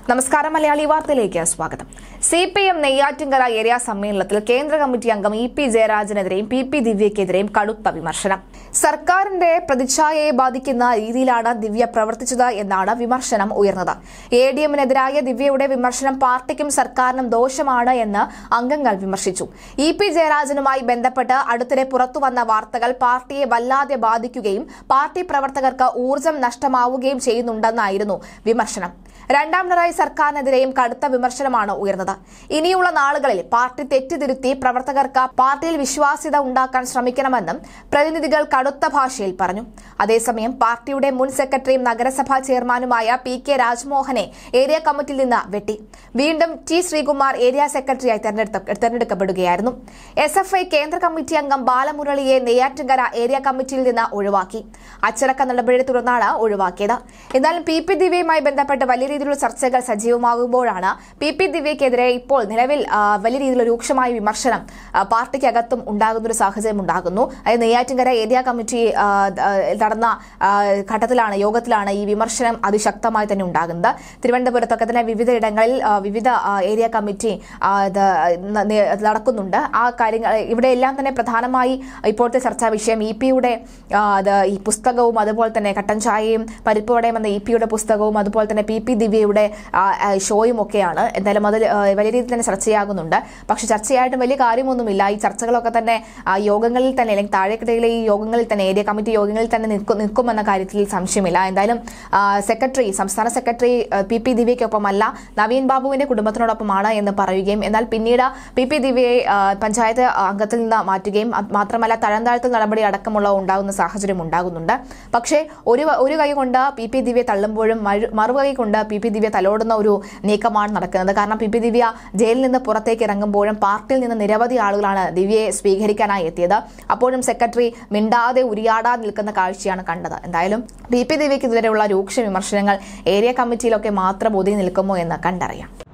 നമസ്കാരം മലയാളി വാർത്തയിലേക്ക് സ്വാഗതം. സിപിഎം നെയ്യാറ്റിൻകര ഏരിയ സമ്മേളനത്തിൽ കേന്ദ്ര കമ്മിറ്റി അംഗം ഇ.പി. ജയരാജനെതിരെയും പി ദിവ്യക്കെതിരെയും കടുത്ത വിമർശനം. സർക്കാരിന്റെ പ്രതിച്ഛായയെ ബാധിക്കുന്ന രീതിയിലാണ് ദിവ്യ പ്രവർത്തിച്ചത് എന്നാണ് വിമർശനം ഉയർന്നത്. എഡിഎമ്മിനെതിരായ ദിവ്യയുടെ വിമർശനം പാർട്ടിക്കും സർക്കാരിനും ദോഷമാണ് എന്ന് അംഗങ്ങൾ വിമർശിച്ചു. ഇ.പി. ജയരാജനുമായി ബന്ധപ്പെട്ട് അടുത്തിടെ പുറത്തുവന്ന വാർത്തകൾ പാർട്ടിയെ വല്ലാതെ ബാധിക്കുകയും പാർട്ടി പ്രവർത്തകർക്ക് ഊർജ്ജം നഷ്ടമാവുകയും ചെയ്യുന്നുണ്ടെന്നായിരുന്നു വിമർശനം. രണ്ടാം പിണറായി സർക്കാരിനെതിരെയും കടുത്ത വിമർശനമാണ് ഉയർന്നത്. ഇനിയുള്ള നാളുകളിൽ പാർട്ടി തെറ്റിതിരുത്തി പ്രവർത്തകർക്ക് പാർട്ടിയിൽ വിശ്വാസ്യത ഉണ്ടാക്കാൻ ശ്രമിക്കണമെന്നും പ്രതിനിധികൾ കടുത്ത ഭാഷയിൽ പറഞ്ഞു. അതേസമയം പാർട്ടിയുടെ മുൻ സെക്രട്ടറിയും നഗരസഭാ ചെയർമാനുമായ പി.കെ. രാജ്മോഹനെ ഏരിയ കമ്മിറ്റിയിൽ നിന്ന് വെട്ടി. വീണ്ടും ടി. ശ്രീകുമാർ ഏരിയ സെക്രട്ടറിയായി തെരഞ്ഞെടുക്കപ്പെടുകയായിരുന്നു. എസ്.എഫ്.ഐ. കേന്ദ്ര കമ്മിറ്റി അംഗം ബാലമുരളിയെ നെയ്യാറ്റിൻകര ഏരിയ കമ്മിറ്റിയിൽ നിന്ന് ഒഴിവാക്കി. അച്ചടക്ക നടപടിയെ തുടർന്നാണ് ഒഴിവാക്കിയത്. എന്നാലും പി ദിവ്യയുമായി ബന്ധപ്പെട്ട് വലിയ രീതിയിലുള്ള ചർച്ചകൾ സജീവമാകുമ്പോഴാണ് പി ദിവ്യക്കെതിരെ ഇപ്പോൾ നിലവിൽ വലിയ രീതിയിലുള്ള രൂക്ഷമായ വിമർശനം പാർട്ടിക്കകത്തും ഉണ്ടാകുന്ന ഒരു സാഹചര്യം ഉണ്ടാകുന്നു. അതായത് നെയ്യാറ്റിൻകര ഏരിയ കമ്മിറ്റി നടന്ന യോഗത്തിലാണ് ഈ വിമർശനം അതിശക്തമായി തന്നെ ഉണ്ടാകുന്നത്. തിരുവനന്തപുരത്തൊക്കെ തന്നെ വിവിധയിടങ്ങളിൽ വിവിധ ഏരിയ കമ്മിറ്റി നടക്കുന്നുണ്ട്. ആ കാര്യങ്ങൾ ഇവിടെയെല്ലാം തന്നെ പ്രധാനമായി ഇപ്പോഴത്തെ ചർച്ചാ വിഷയം ഇ.പിയുടെ ഈ പുസ്തകവും അതുപോലെ തന്നെ കട്ടൻ ചായയും പരിപ്പുവടയും എന്ന ഇ.പിയുടെ പുസ്തകവും അതുപോലെ തന്നെ പി ദിവ്യയുടെ ഷോയും ഒക്കെയാണ്. എന്തായാലും അത് വലിയ രീതിയിൽ തന്നെ ചർച്ചയാകുന്നുണ്ട്. പക്ഷെ ചർച്ചയായിട്ടും വലിയ കാര്യമൊന്നുമില്ല. ഈ ചർച്ചകളൊക്കെ തന്നെ യോഗങ്ങളിൽ തന്നെ അല്ലെങ്കിൽ താഴേക്കിടയിലെ ഈ യോഗങ്ങളിൽ തന്നെ ഏരിയ കമ്മിറ്റി യോഗങ്ങളിൽ തന്നെ നിൽക്കുമെന്ന കാര്യത്തിൽ സംശയമില്ല. എന്തായാലും സംസ്ഥാന സെക്രട്ടറി പി ദിവ്യയ്ക്കൊപ്പമല്ല, നവീൻ ബാബുവിന്റെ കുടുംബത്തിനോടൊപ്പമാണ് എന്ന് പറയുകയും എന്നാൽ പിന്നീട് പി ദിവ്യയെ പഞ്ചായത്ത് അംഗത്തിൽ നിന്ന് മാറ്റുകയും മാത്രമല്ല തഴംതാഴ്ത്തൽ നടപടി അടക്കമുള്ള ഉണ്ടാകുന്ന സാഹചര്യം ഉണ്ടാകുന്നുണ്ട്. പക്ഷേ ഒരു കൈ കൊണ്ട് പി ദിവ്യ തള്ളുമ്പോഴും മറുകൈ കൊണ്ട് പി ദിവ്യ തലോടുന്ന ഒരു നീക്കമാണ് നടക്കുന്നത്. കാരണം പി ദിവ്യ ജയിലിൽ നിന്ന് പുറത്തേക്ക് ഇറങ്ങുമ്പോഴും പാർട്ടിയിൽ നിന്ന് നിരവധി ആളുകളാണ് ദിവ്യയെ സ്വീകരിക്കാനായി എത്തിയത്. അപ്പോഴും സെക്രട്ടറി മിണ്ടാതെ ഉരിയാടാതെ നിൽക്കുന്ന കാഴ്ചയാണ് കണ്ടത്. എന്തായാലും പി ദിവ്യക്കെതിരെയുള്ള രൂക്ഷ വിമർശനങ്ങൾ ഏരിയ കമ്മിറ്റിയിലൊക്കെ മാത്രം ഒതുങ്ങി നിൽക്കുമോ എന്ന് കണ്ടറിയാം.